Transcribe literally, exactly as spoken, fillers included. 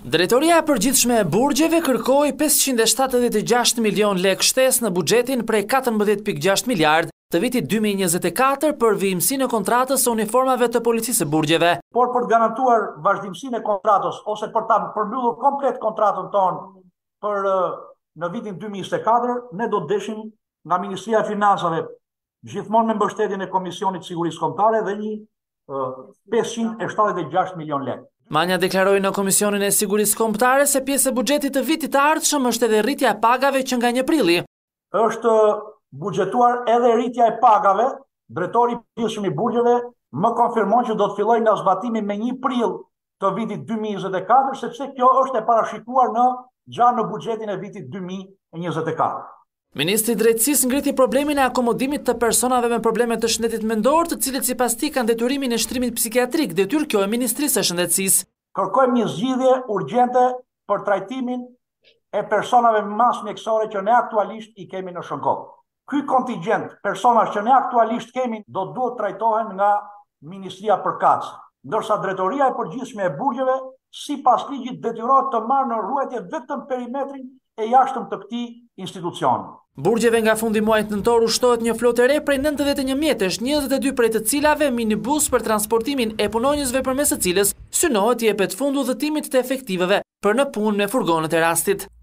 Drejtoria e përgjithshme e burgjeve kërkoi pesëqind e shtatëdhjetë e gjashtë milion lekë shtesë në buxhetin prej katërmbëdhjetë pikë gjashtë miliard të vitit dy mijë e njëzet e katër për vijimësinë e kontratës së uniformave të policisë së burgjeve. Por për të garantuar vazhdimsinë e kontratës ose për ta përmbyllur komplet kontratën tonë për në vitin dy mijë e njëzet e katër, ne do të deshim nga Ministria e Financave, gjithmonë me mbështetjen e Komisionit të Sigurisë Kombëtare dhe një pesëqind e shtatëdhjetë e gjashtë milion lekë. Manja deklaroi në Komisionin e Sigurisë Kombëtare se pjesë e buxhetit të vitit të ardhshëm është edhe rritja e pagave që nga një prilli. Është buxhetuar edhe rritja e pagave. Drejtori i përgjithshëm i burgjeve më konfirmon që do të fillojë nga zbatimi me një prill të vitit dy mijë e njëzet e katër, sepse kjo është e parashikuar në gjatë në buxhetin e vitit dy mijë e njëzet e katër. Ministri i Drejtësisë ngriti problemin e akomodimit të personave me probleme të shëndetit mendor, të cilët sipas tij kanë detyrimin e shtrimit psikiatrik, detyrë kjo e Ministrisë së Shëndetësisë. Kërkojmë një zgjidhje urgjente për trajtimin e personave me mas mjekësore që ne aktualisht i kemi në Shënkoll. Ky kontingjent personash që ne aktualisht kemi do të duhet trajtohen nga Ministria përkatëse, ndërsa Drejtoria e Përgjithshme e Burgjeve sipas ligjit detyrohet të marrë në ruajtje vetëm perimetrin e jashtëm të këtij institucioni. Burgjeve nga fundi muajit nëntor ushtohet një flotë e re prej nëntëdhjetë e një mjetesh, njëzet e dy prej të cilave minibus për transportimin e punonjësve përmes së cilës synohet të jepet fund udhëtimit të efektiveve për në punë me furgonët e rastit.